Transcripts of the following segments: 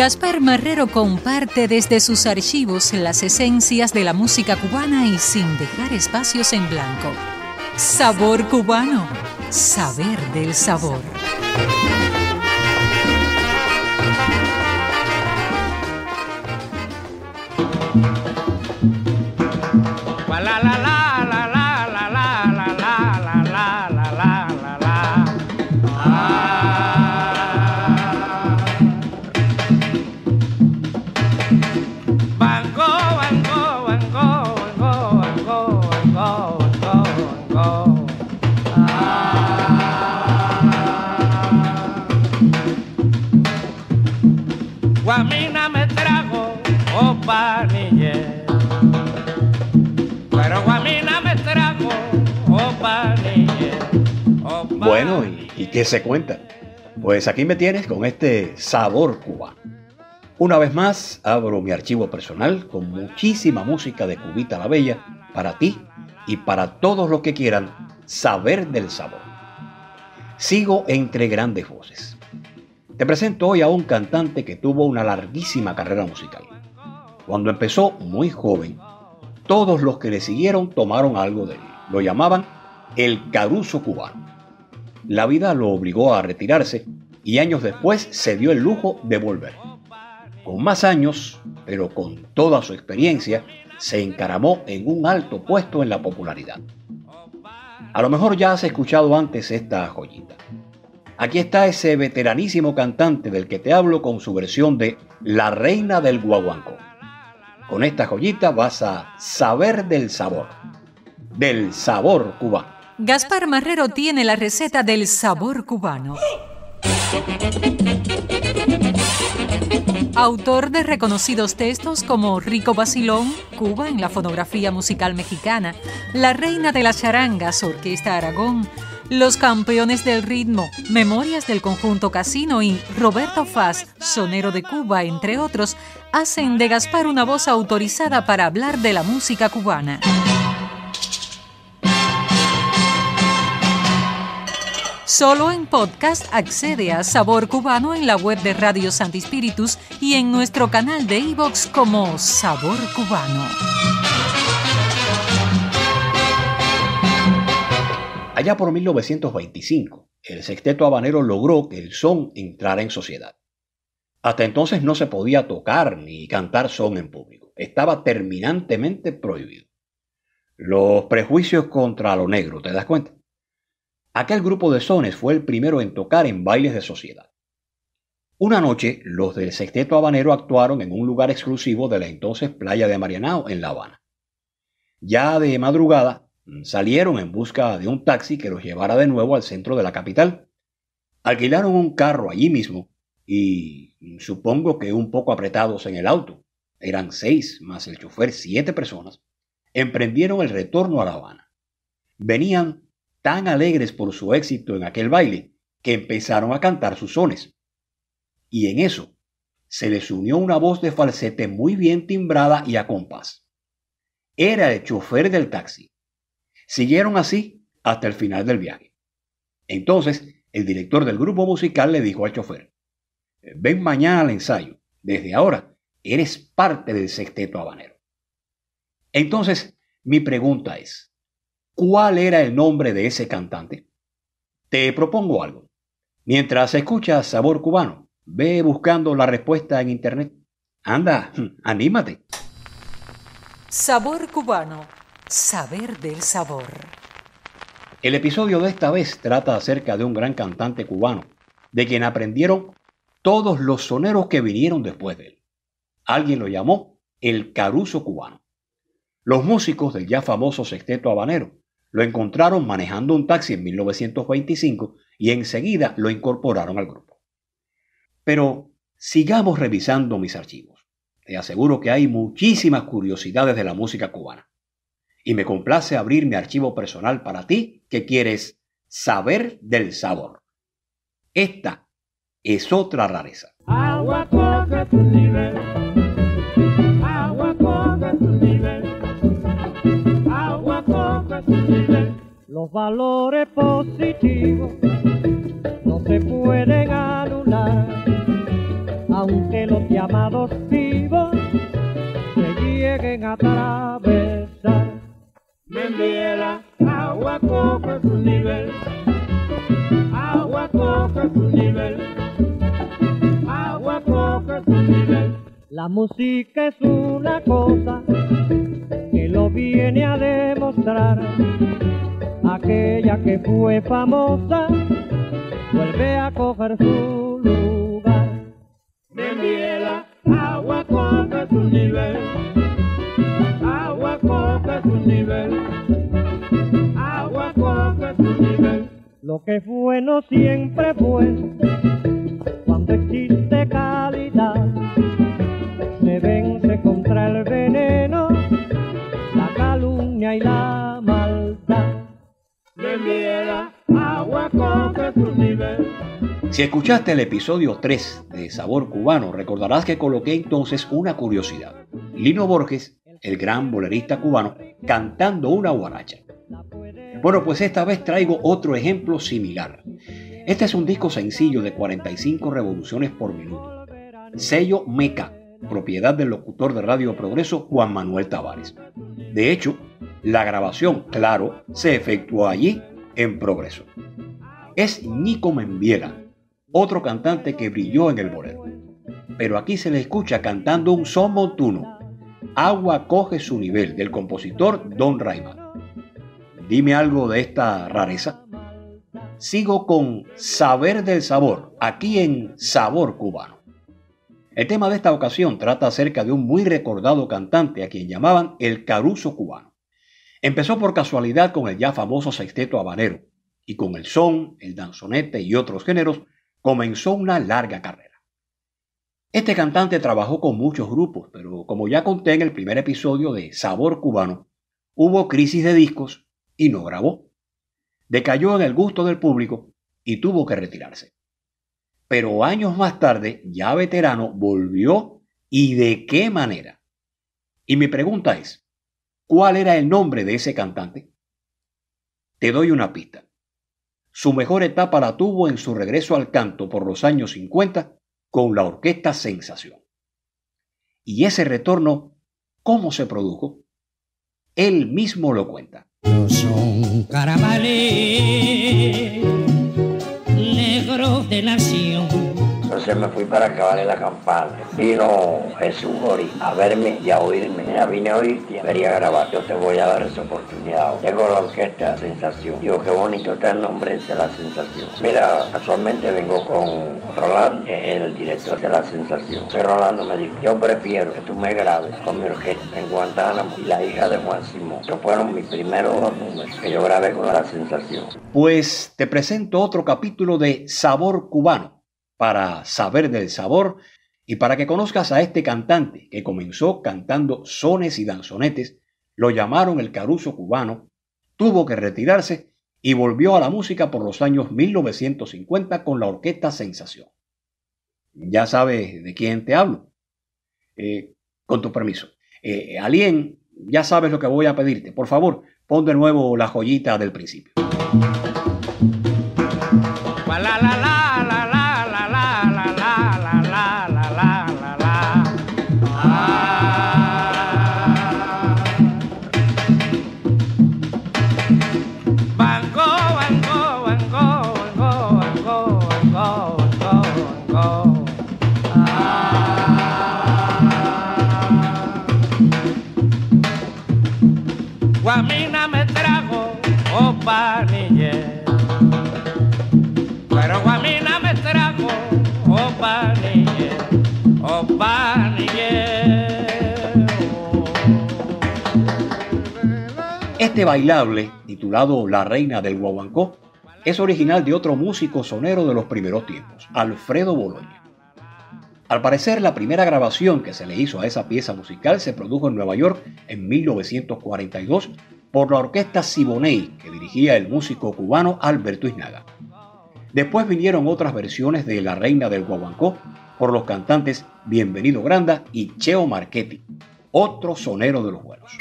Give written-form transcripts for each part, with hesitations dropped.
Gaspar Marrero comparte desde sus archivos las esencias de la música cubana y sin dejar espacios en blanco. Sabor cubano, saber del sabor. Guamina me trago, opa niñe. Pero Guamina me trago, opa niñe. Bueno, ¿y qué se cuenta? Pues aquí me tienes con este sabor cubano. Una vez más, abro mi archivo personal con muchísima música de Cubita la Bella para ti y para todos los que quieran saber del sabor. Sigo entre grandes voces. Te presento hoy a un cantante que tuvo una larguísima carrera musical. Cuando empezó muy joven, todos los que le siguieron tomaron algo de él. Lo llamaban el Caruso cubano. La vida lo obligó a retirarse y años después se dio el lujo de volver. Con más años, pero con toda su experiencia, se encaramó en un alto puesto en la popularidad. A lo mejor ya has escuchado antes esta joyita. Aquí está ese veteranísimo cantante del que te hablo con su versión de La Reina del Guaguancó. Con esta joyita vas a saber del sabor cubano. Gaspar Marrero tiene la receta del sabor cubano. Autor de reconocidos textos como Rico Vacilón, Cuba en la fonografía musical mexicana, La Reina de las Charangas, Orquesta Aragón, Los Campeones del Ritmo, Memorias del Conjunto Casino y Roberto Faz, Sonero de Cuba, entre otros, hacen de Gaspar una voz autorizada para hablar de la música cubana. Solo en podcast accede a Sabor Cubano en la web de Radio Santi Spíritus y en nuestro canal de iVoox como Sabor Cubano. Allá por 1925, el sexteto habanero logró que el son entrara en sociedad. Hasta entonces no se podía tocar ni cantar son en público. Estaba terminantemente prohibido. Los prejuicios contra lo negro, ¿te das cuenta? Aquel grupo de sones fue el primero en tocar en bailes de sociedad. Una noche, los del sexteto habanero actuaron en un lugar exclusivo de la entonces Playa de Marianao, en La Habana. Ya de madrugada, salieron en busca de un taxi que los llevara de nuevo al centro de la capital. Alquilaron un carro allí mismo y supongo que un poco apretados en el auto, eran 6 más el chofer, 7 personas, emprendieron el retorno a La Habana. Venían tan alegres por su éxito en aquel baile que empezaron a cantar sus sones. Y en eso se les unió una voz de falsete muy bien timbrada y a compás. Era el chofer del taxi. Siguieron así hasta el final del viaje. Entonces, el director del grupo musical le dijo al chofer: ven mañana al ensayo. Desde ahora eres parte del sexteto habanero. Entonces, mi pregunta es: ¿cuál era el nombre de ese cantante? Te propongo algo. Mientras escuchas Sabor Cubano, ve buscando la respuesta en internet. Anda, anímate. Sabor Cubano, saber del sabor. El episodio de esta vez trata acerca de un gran cantante cubano, de quien aprendieron todos los soneros que vinieron después de él. Alguien lo llamó el Caruso cubano. Los músicos del ya famoso sexteto habanero lo encontraron manejando un taxi en 1925 y enseguida lo incorporaron al grupo. Pero sigamos revisando mis archivos. Te aseguro que hay muchísimas curiosidades de la música cubana. Y me complace abrir mi archivo personal para ti que quieres saber del sabor. Esta es otra rareza. Agua coge tu nivel. Agua coge tu nivel. Agua coge tu nivel. Los valores positivos no se pueden anular, aunque los cautivos se lleguen a atravesar. Me envíe la agua coca su nivel, agua coca su nivel, agua coca su nivel. La música es una cosa que lo viene a demostrar. Aquella que fue famosa vuelve a coger su lugar. Me envíe la agua coca su nivel, agua coca su nivel, agua coca su nivel. Lo que fue no siempre fue, cuando existe calidad, se vence contra el veneno, la calumnia y la maldad. Me envíe la agua coca su nivel. Si escuchaste el episodio 3 de Sabor Cubano, recordarás que coloqué entonces una curiosidad. Lino Borges, el gran bolerista cubano, cantando una guaracha. Bueno, pues esta vez traigo otro ejemplo similar. Este es un disco sencillo de 45 revoluciones por minuto. Sello Meca, propiedad del locutor de Radio Progreso Juan Manuel Tavares. De hecho, la grabación, claro, se efectuó allí en Progreso. Es Nico Membiela, otro cantante que brilló en el bolero. Pero aquí se le escucha cantando un son montuno, Agua coge su nivel, del compositor Don Raiman. Dime algo de esta rareza. Sigo con Saber del Sabor, aquí en Sabor Cubano. El tema de esta ocasión trata acerca de un muy recordado cantante a quien llamaban el Caruso Cubano. Empezó por casualidad con el ya famoso sexteto habanero y con el son, el danzonete y otros géneros comenzó una larga carrera. Este cantante trabajó con muchos grupos, pero como ya conté en el primer episodio de Sabor Cubano, hubo crisis de discos y no grabó. Decayó en el gusto del público y tuvo que retirarse. Pero años más tarde, ya veterano, volvió, ¿y de qué manera? Y mi pregunta es, ¿cuál era el nombre de ese cantante? Te doy una pista. Su mejor etapa la tuvo en su regreso al canto por los años 50 con la Orquesta Sensación. Y ese retorno, ¿cómo se produjo? Él mismo lo cuenta. No son carnavales negros de nación. Entonces me fui para acabar en la campana. Vino Jesús Gori a verme y a oírme. Mira, vine a oírte y quería grabar. Yo te voy a dar esa oportunidad. Tengo la Orquesta Sensación. Digo, qué bonito está el nombre de la Sensación. Mira, actualmente vengo con Rolando, que es el director de la Sensación. Pero Rolando me dijo, yo prefiero que tú me grabes con mi orquesta en Guantánamo y la hija de Juan Simón. Estos fueron mis primeros dos números que yo grabé con la Sensación. Pues te presento otro capítulo de Sabor Cubano, para saber del sabor y para que conozcas a este cantante que comenzó cantando sones y danzonetes, lo llamaron el Caruso Cubano, tuvo que retirarse y volvió a la música por los años 1950 con la Orquesta Sensación. Ya sabes de quién te hablo. Con tu permiso. Alien, ya sabes lo que voy a pedirte. Por favor, pon de nuevo la joyita del principio. La la la la. Guamina me trajo panille, pero Guamina me trajo panille, panille. Este bailable, titulado La Reina del Guaguancó, es original de otro músico sonero de los primeros tiempos, Alfredo Boloña. Al parecer, la primera grabación que se le hizo a esa pieza musical se produjo en Nueva York en 1942 por la orquesta Siboney, que dirigía el músico cubano Alberto Isnaga. Después vinieron otras versiones de La Reina del Guaguancó por los cantantes Bienvenido Granda y Cheo Marchetti, otro sonero de los buenos.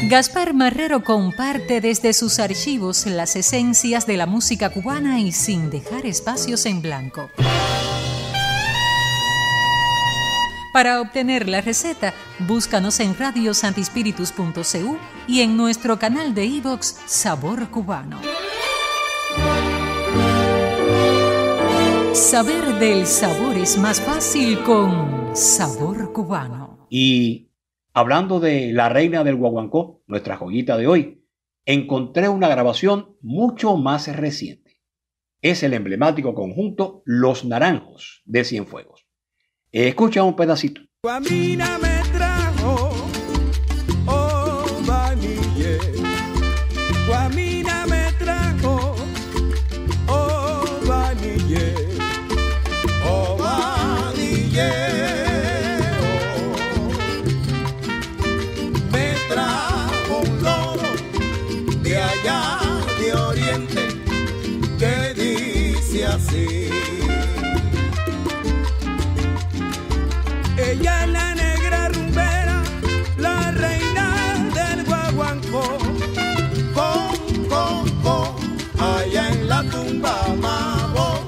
Gaspar Marrero comparte desde sus archivos las esencias de la música cubana y sin dejar espacios en blanco. Para obtener la receta, búscanos en radiosantispiritus.cu y en nuestro canal de iVoox Sabor Cubano. Saber del sabor es más fácil con Sabor Cubano. Y hablando de la reina del guaguancó, nuestra joyita de hoy, encontré una grabación mucho más reciente. Es el emblemático conjunto Los Naranjos de Cienfuegos. Escucha un pedacito. Guamina me trajo, oh vanille. Guamina me trajo, oh vanille. Oh vanille. Me trajo un loro de allá de Oriente que dice así. Ella es la negra rumbera, la reina del guaguancó. Con, allá en la tumba mago.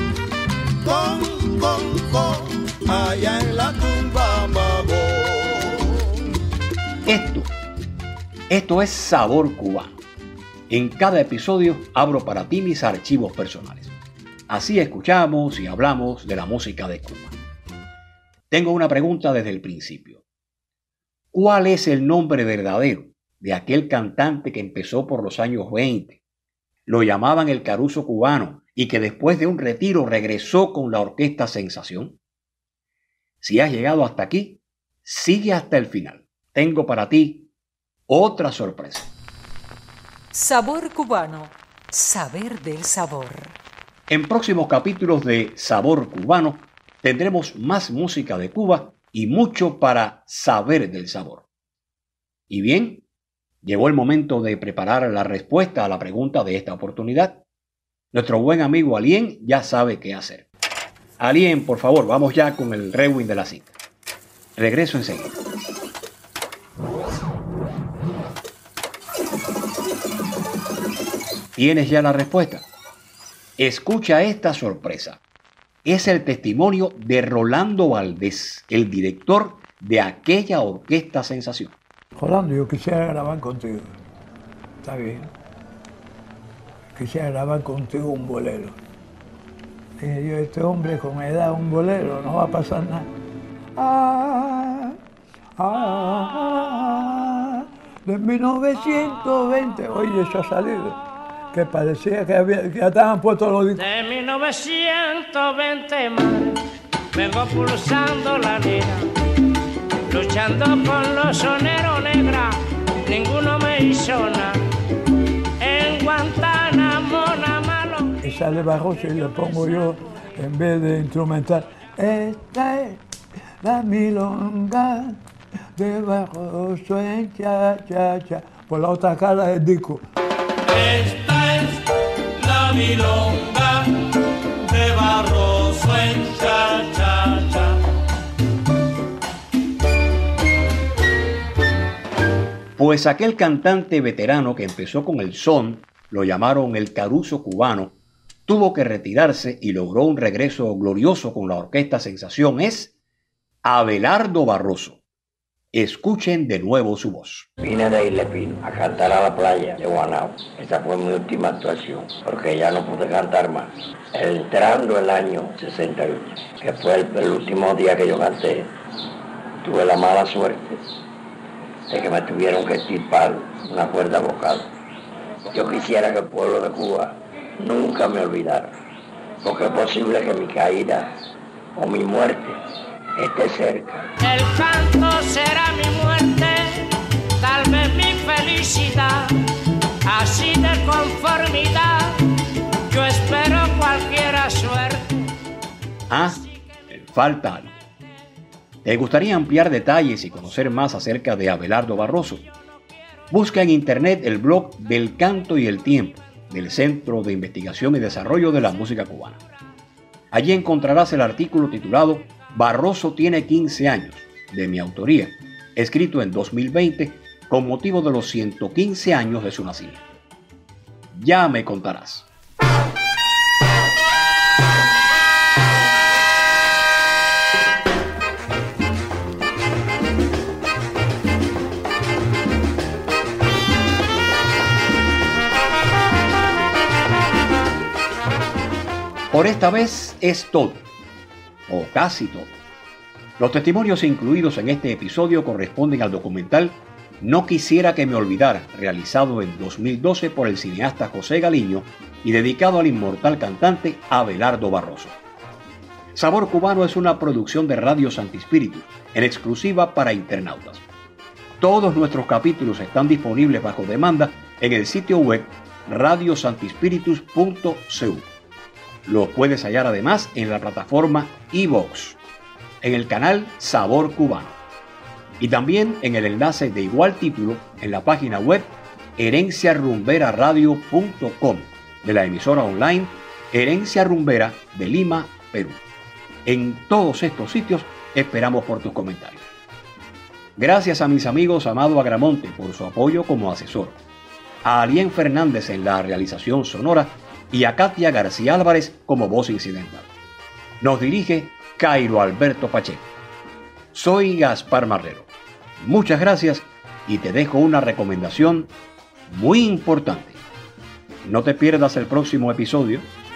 Con, allá en la tumba mago. Esto es Sabor Cubano. En cada episodio abro para ti mis archivos personales. Así escuchamos y hablamos de la música de Cuba. Tengo una pregunta desde el principio. ¿Cuál es el nombre verdadero de aquel cantante que empezó por los años 20? Lo llamaban el Caruso Cubano y que después de un retiro regresó con la Orquesta Sensación. Si has llegado hasta aquí, sigue hasta el final. Tengo para ti otra sorpresa. Sabor Cubano. Saber del sabor. En próximos capítulos de Sabor Cubano tendremos más música de Cuba y mucho para saber del sabor. Y bien, llegó el momento de preparar la respuesta a la pregunta de esta oportunidad. Nuestro buen amigo Alien ya sabe qué hacer. Alien, por favor, vamos ya con el rewind de la cita. Regreso enseguida. ¿Tienes ya la respuesta? Escucha esta sorpresa. Es el testimonio de Rolando Valdés, el director de aquella Orquesta Sensación. Rolando, yo quisiera grabar contigo. Está bien. Quisiera grabar contigo un bolero. Dije yo, este hombre con edad, un bolero, no va a pasar nada. De 1920, oye, eso ha salido. Que parecía que ya estaban puestos los discos. De 1920, madre, vengo pulsando la lira, luchando con los soneros negra, ninguno me hizo nada. En Guantánamo, malo. Y sale Barroso y le pongo yo, en vez de instrumental, esta es la milonga de Barroso en cha, cha, cha. Por la otra cara del disco. Esta es la milonga de Barroso en cha, cha, cha. Pues aquel cantante veterano que empezó con el son, lo llamaron el Caruso Cubano, tuvo que retirarse y logró un regreso glorioso con la Orquesta Sensación, es Abelardo Barroso. Escuchen de nuevo su voz. Vine de Isla Pino a cantar a la playa de Guanao. Esa fue mi última actuación, porque ya no pude cantar más. Entrando el año 61, que fue el último día que yo canté, tuve la mala suerte de que me tuvieron que extirpar una cuerda vocal. Yo quisiera que el pueblo de Cuba nunca me olvidara, porque es posible que mi caída o mi muerte esté cerca. El canto será mi muerte, tal vez mi felicidad, así de conformidad, yo espero cualquiera suerte. Falta algo. ¿Te gustaría ampliar detalles y conocer más acerca de Abelardo Barroso? Busca en internet el blog del Canto y el Tiempo del Centro de Investigación y Desarrollo de la Música Cubana. Allí encontrarás el artículo titulado Barroso tiene 15 años, de mi autoría, escrito en 2020 con motivo de los 115 años de su nacimiento. Ya me contarás. Por esta vez es todo, o casi todo. Los testimonios incluidos en este episodio corresponden al documental No quisiera que me olvidara, realizado en 2012 por el cineasta José Galiño y dedicado al inmortal cantante Abelardo Barroso. Sabor Cubano es una producción de Radio Santi Spíritus, en exclusiva para internautas. Todos nuestros capítulos están disponibles bajo demanda en el sitio web radiosantispiritus.cu. Lo puedes hallar además en la plataforma iVoox, en el canal Sabor Cubano y también en el enlace de igual título en la página web herenciarumberaradio.com de la emisora online Herencia Rumbera de Lima, Perú. En todos estos sitios esperamos por tus comentarios. Gracias a mis amigos Amado Agramonte por su apoyo como asesor, a Alien Fernández en la realización sonora y a Katia García Álvarez como voz incidental. Nos dirige Cairo Alberto Pacheco. Soy Gaspar Marrero. Muchas gracias y te dejo una recomendación muy importante. No te pierdas el próximo episodio